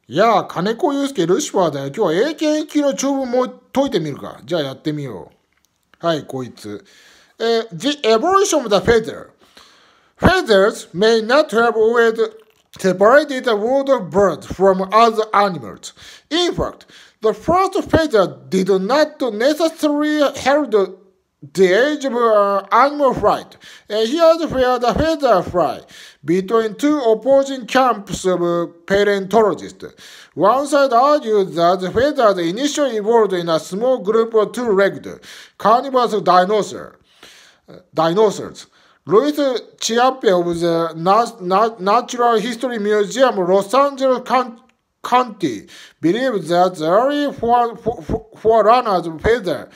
いやあ、金子祐介ルシファーだよ。今日は英検1級の長文も解いてみるか。じゃあやってみよう。はい、こいつ。The evolution of the feather. Feathers may not have always separated the world of birds from other animals. In fact, the first feather did not necessarily herald the age of animal flight. And here's where the feather fly between two opposing camps of paleontologists. One side argues that the feathers initially evolved in a small group of two-legged carnivorous dinosaurs. Louis Chiappe of the Natural History Museum, Los Angeles County, believes that the early forerunners of feathers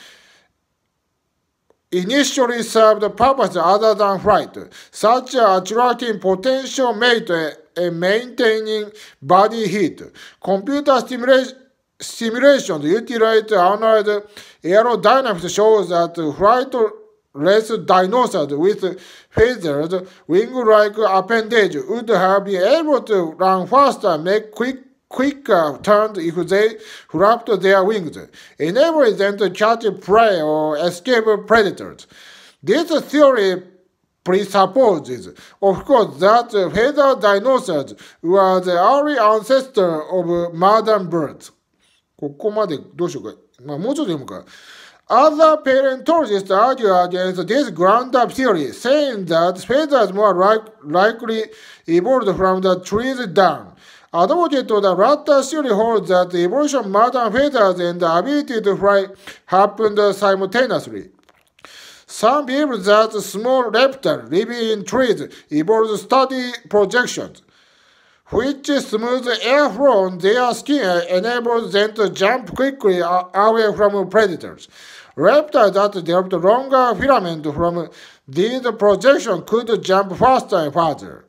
initially served purposes other than flight, such as attracting potential mate and maintaining body heat. Computer simulations utilized analyzed aerodynamics shows that flightless dinosaurs with feathered wing-like appendage would have been able to run faster and make quicker turns if they flapped their wings, enabling them to catch prey or escape predators. This theory presupposes, of course, that feathered dinosaurs were the early ancestor of modern birds. ここまでどうしようか。もうちょっと読むか。Other paleontologists argue against this ground-up theory, saying that feathers more likely evolved from the trees down. Advocate of the latter theory holds that the evolution of modern feathers and the ability to fly happened simultaneously. Some believe that small reptiles living in trees evolved steady projections, which smooth airflow on their skin enables them to jump quickly away from predators. Reptiles that developed longer filaments from these projections could jump faster and farther.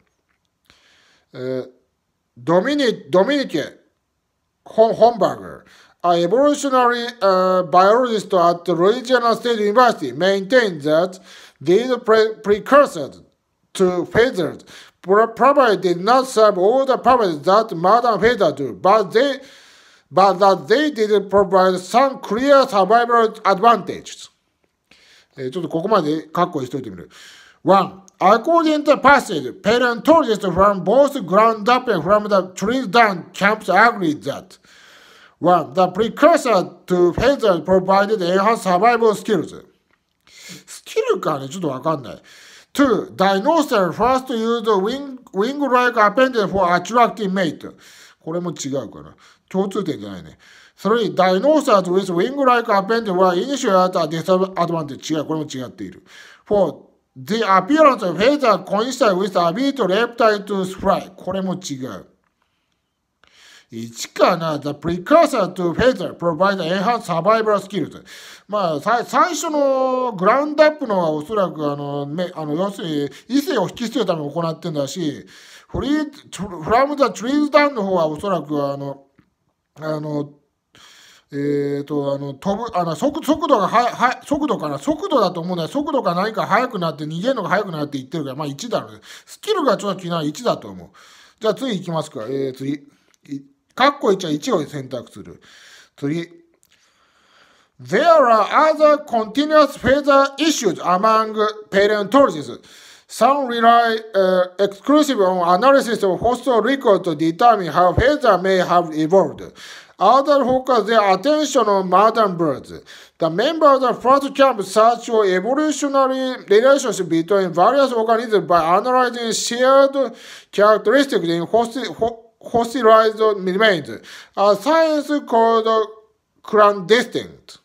Dominique Homberger, an evolutionary biologist at Louisiana State University, maintains that these precursors to feathers probably did not serve all the purposes that modern feathers do, but that they did provide some clear survival advantages. ちょっとここまで括弧しといてみる。1. According to the passage, paleontologists from both ground up and from the trees down camps agree that 1. The precursor to feathers provided enhanced survival skills. スキルかね、ちょっとわかんない。2. Dinosaurs first used wing-like appendage for attracting mate. これも違うかな。共通点じゃないね。3. Dinosaurs with wing-like appendage were initially at a disadvantage. 違う、これも違っている。4. The appearance of feathers coincides with the ability of reptiles to fly. これも違う。1かな。The precursor to feather provide enhanced survival skills. まあ、最初のグラウンドアップのはおそらく要するに異性を引き捨てるために行ってるんだし、from the trees down の方はおそらく速度が速度かな。速度だと思うんだよ。速度が何か速くなって逃げるのが速くなって言ってるから、まあ1だろうね。スキルがちょっと気になる1だと思う。じゃあ次行きますか。次。カッコ1は1を選択する。次。There are other continuous feather issues among paleontologists. Some rely exclusively on analysis of fossil records to determine how feathers may have evolved. Others focus their attention on modern birds. The members of the first camp search for evolutionary relationships between various organisms by analyzing shared characteristics in fossilized remains. A science called cladistic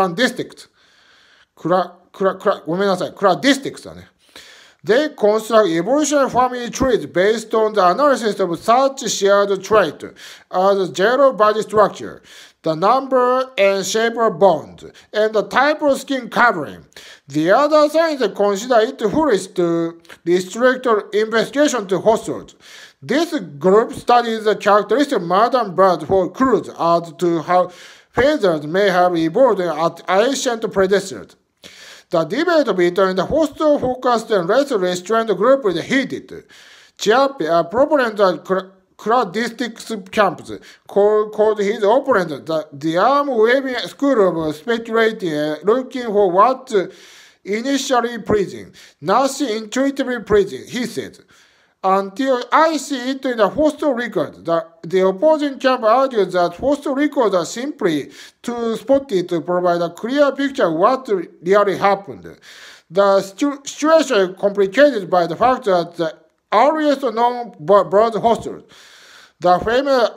ごめんなさい。cladistics だね。They construct evolutionary family trees based on the analysis of such shared traits as gel body structure, the number and shape of bones, and the type of skin covering. The other scientists consider it foolish to restrict investigation to fossils. This group studies the characteristics of modern birds for clues as to how feathers may have evolved at ancient predecessors. The debate between the fossil-focused and less restrained group is heated. Chiappe, a proponent of cladistics camps called his opponent the arm-waving school of speculating and looking for what initially pleasing, nothing intuitively pleasing, he said. Until I see it in the Foster record, the opposing camp argues that Foster records are simply too spotty to provide a clear picture of what really happened. The situation is complicated by the fact that the earliest known bronze Fosters, the famous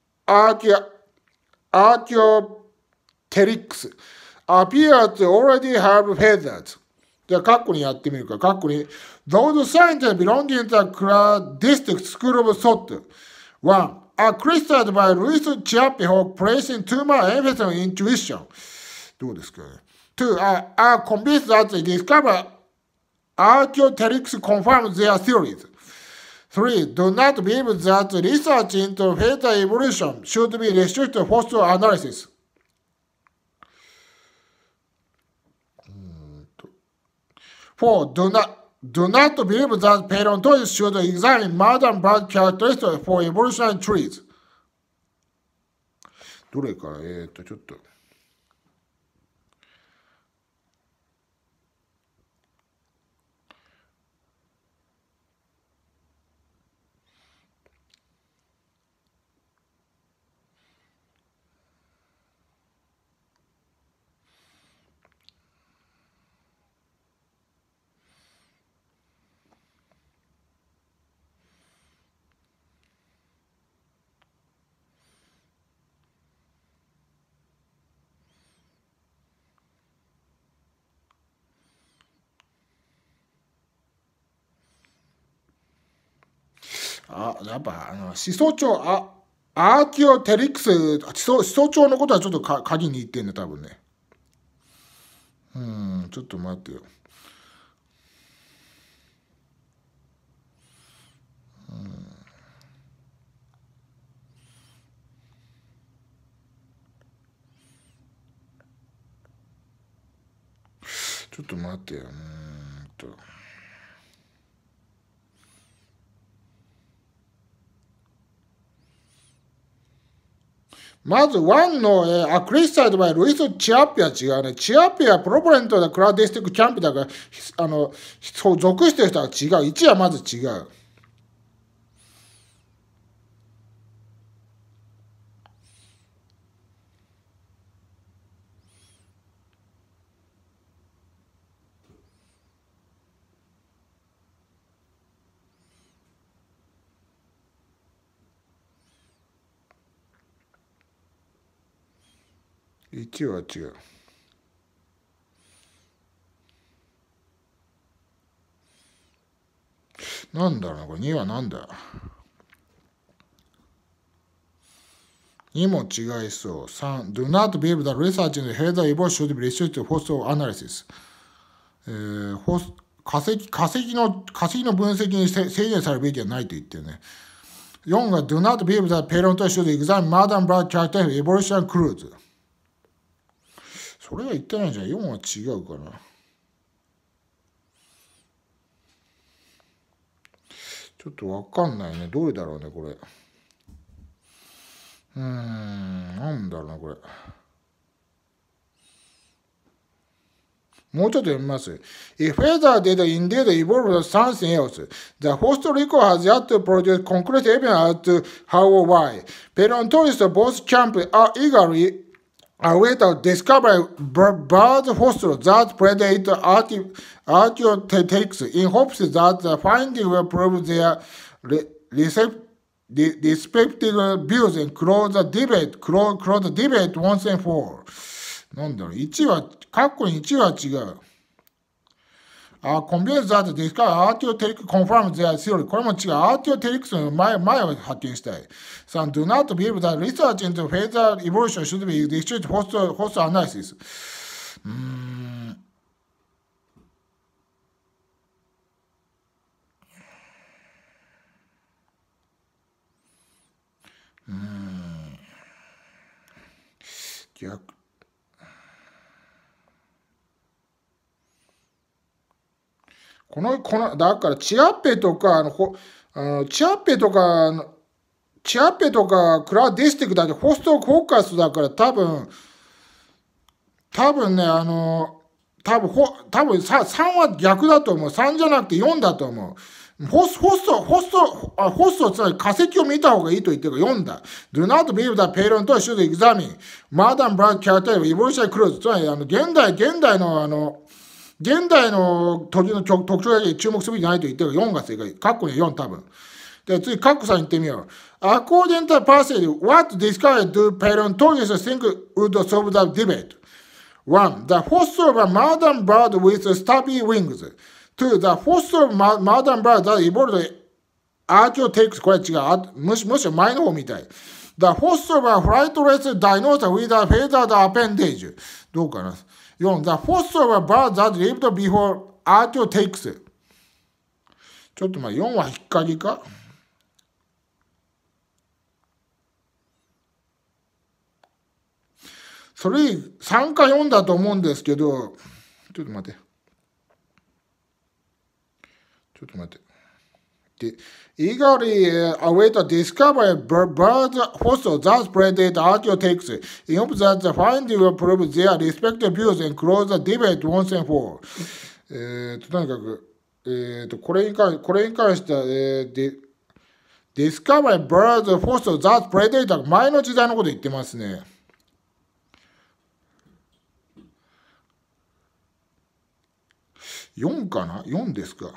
Archaeopteryx, appear to already have feathers. じゃあ、カッコにやってみるか。カッコに。Those scientists belonging to the cladistic school of thought. 1. Are criticized by Louis Chiappe for placing too much emphasis on intuition. どうですかね。2. Are convinced that they discover Archaeopteryx confirms their theories. 3. Do not believe that research into fetal evolution should be restricted to fossil analysis. 4. Do not believe that paleontologists should examine modern blood characteristics for evolutionary trees. どれか、ちょっと。やっぱ始祖鳥アーキオテリクス始祖鳥のことはちょっと鍵に言ってんね多分ね。ちょっと待ってよ。ちょっと待ってよ。まず1の、アクリスタイドバイルイス・チアッピは違うね。チアッピはプロポレントでクラディスティックキャンプだから、そう属してる人は違う。1はまず違う。1は違う。なんだろうな、これ2はなんだ ?2 も違いそう。3. Do not believe that research in the heather evolution should be restricted to fossil analysis. 化石の分析に制限されるべきはないと言ってるね。4が Do not believe that paleontologists should examine modern blood character evolution clues. それは言ってないじゃん。4は違うかな。ちょっとわかんないね。どれだろうね、これ。なんだろうな、これ。もうちょっと読みます。If feather did indeed evolve something else, the host record has yet to produce concrete evidence as to how or why. Paleontologists both camps are eagerly await the discovery bird fossils that predate Archaeopteryx in hopes that the finding will prove their respective views and close the debate once and for all. なんだろう、1は、カッコに1は違う。convinced that the discovery Archaeopteryx confirms their theory. これも違う。Archaeopteryx の前を発見したい。3. Do not believe that research into feather evolution should be restricted to fossil analysis. 逆。だからチアッペとかチアッペとかチアッペとかクラディスティックだってホストフォーカスだから多分ね、多分3は逆だと思う。3じゃなくて4だと思う。ホスト、つまり化石を見た方がいいと言ってるから4だ。Do not believe that parent should examine modern blood character of evolutionary clues。つまり、現代の時の特徴だけ注目するべきじゃないと言ってるから4が正解。カッコに4多分。で、次、カッコさん言ってみよう。According to the passage, what discovery do paleontologists think would solve the debate? 1. The fossil of a modern bird with stubby wings. 2. The fossil of modern bird that evolved Archaeopteryx. これ違う。むしろ前の方みたい。The fossil of a flightless dinosaur with a feathered appendage. どうかな。4. The fossil of a bird that lived before Archaeopteryx. ちょっと4は引っかりかそれ3か4だと思うんですけど、ちょっと待って。で、eagerly await the discovery of birds fossils that predate Archaeopteryx. In hopes that the finding will prove their respective views and close the debate once and for all. とにかく、これに関しては、discovery birds fossils that predate 前の時代のこと言ってますね。4かな ?4 ですか。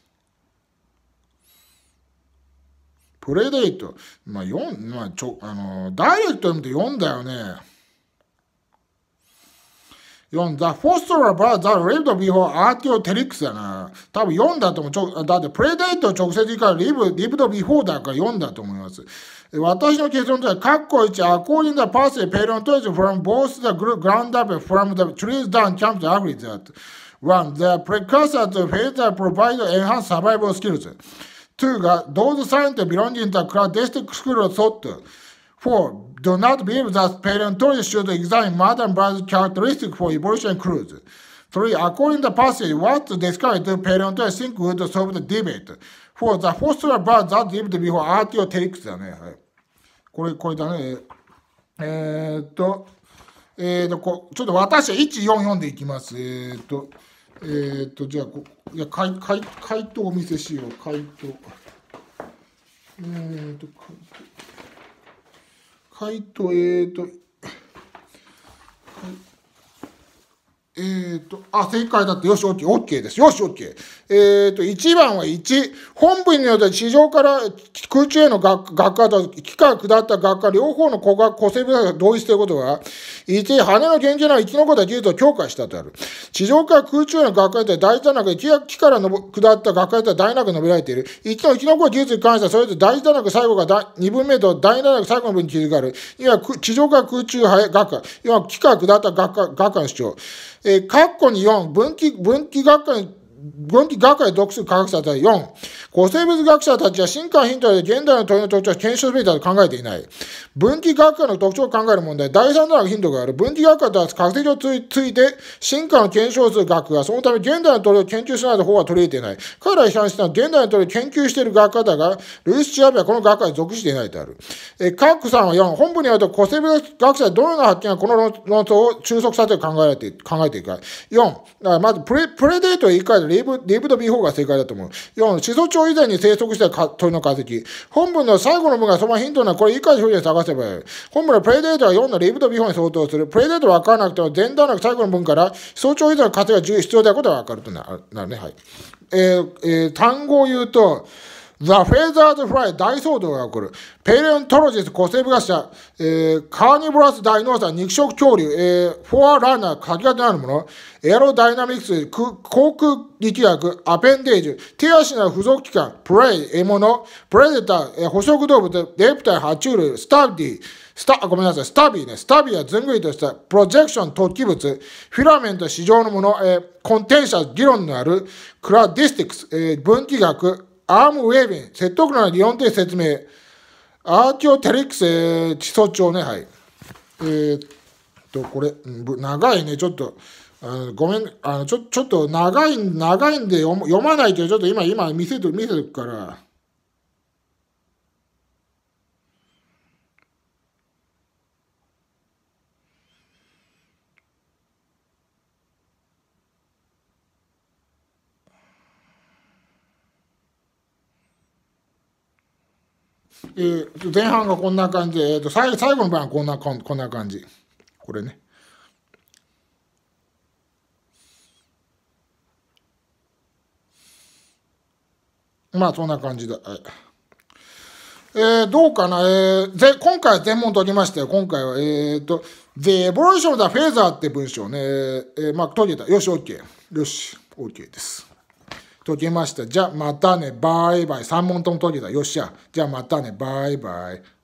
プレデイト。4、ダイレクトで読むと4だよね。4、The fossil bird that lived before Archaeopteryx だな。多分4だと思う。だってプレデイト直接言うからlived before だから4だと思います。私の結論とは、カッコ1、according to the passage paleontology from both the ground up from the trees down comes to agree that One, the precursor to feathers provide enhanced survival skills. Two, those scientists belonging to the cladistic school of thought. Four, do not believe that paleontologists should examine modern bird characteristics for evolution clues. Three, according to the passage, what discovery do paleontologists think would solve the debate? Four, the fossil birds that lived before Archaeopteryx だね。はい、これだね。ちょっと私は144でいきます。じゃあ回答をお見せしよう。回答。正解だって。よし、OK です。よし、OK。1番は1。本文によって地上から空中への学科と機械下った学科両方の個性分が同一ということは、1、羽の研究なら生き残った技術を強化したとある。地上から空中への学科にて大事なく、木から下った学科にて大なく述べられている。1の生き残る技術に関しては、それぞれ大事なく最後が2分目と大事なく最後の分に記述がある。今、地上から空中学科。今、木から下った学科の主張。括弧に4、分岐学科に属する科学者たちは4、古生物学者たちは進化ヒントで現代の問いの特徴を検証すべきだと考えていない。分岐学科の特徴を考える問題、第3弾のヒントがある。分岐学科とは化石をついて進化の検証をする学が、そのため現代の鳥を研究しないと方は取り入れていない。彼らに批判したのは現代の鳥を研究している学科だが、ルイス・チアベはこの学科に属していないとある。カックさんは4、本文によると古生物学者はどのような発見がこの論争を収束させて考えているか。4、まずプレデートを言い換えるリブドビー4が正解だと思う。4、始祖鳥以前に生息した鳥の化石。本文の最後の文がそのヒントなこれ以下の表現を探せばいい。本文のプレデートは4のリブドビー4に相当する。プレデートは分からなくても前段なく最後の文から始祖鳥以前の化石が必要であることが分かるとなるね。はい。単語を言うと、The Feathered Fly 大騒動が起こる。ペレオントロジス古生物学者、カーニボラスダイノーサー肉食恐竜、フォアランナー書き方のあるもの、エアロダイナミクス、航空力学、アペンデージュ、手足の付属器官、プレイ、獲物、プレデター、捕食動物、レプタイ、爬虫類、スタビーはずんぐりとしたプロジェクション突起物、フィラメント市場のもの、コンテンシャス議論のある、クラディスティクス、分岐学、アームウェービン、説得の理論的説明、アーキオテリックス、地層帳ね、はい。これ、長いね、ちょっと、ごめん、ちょっと長いんで読まないけど、ちょっと今見せてるから。 前半がこんな感じで、最後の場合はこんな感じ。これね。まあ、そんな感じだ。はい。どうかな、今回は全問取りましたよ。今回は、The Evolution of the Feather って文章ね。まあ、解けた。よし、OK。よし、OK です。解けました。じゃあ、またね。バイバイ。3問とも解けた。よっしゃ。じゃあ、またね。バイバイ。